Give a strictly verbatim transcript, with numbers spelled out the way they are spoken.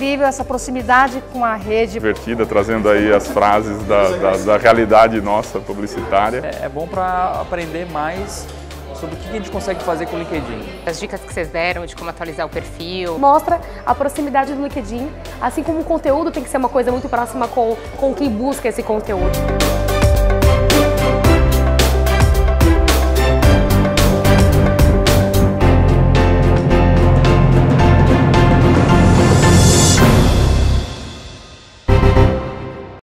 incrível essa proximidade com a rede. Divertida, trazendo aí as frases da, da, da realidade nossa publicitária. É, é bom para aprender mais sobre o que a gente consegue fazer com o LinkedIn. As dicas que vocês deram de como atualizar o perfil. Mostra a proximidade do LinkedIn, assim como o conteúdo tem que ser uma coisa muito próxima com, com quem busca esse conteúdo.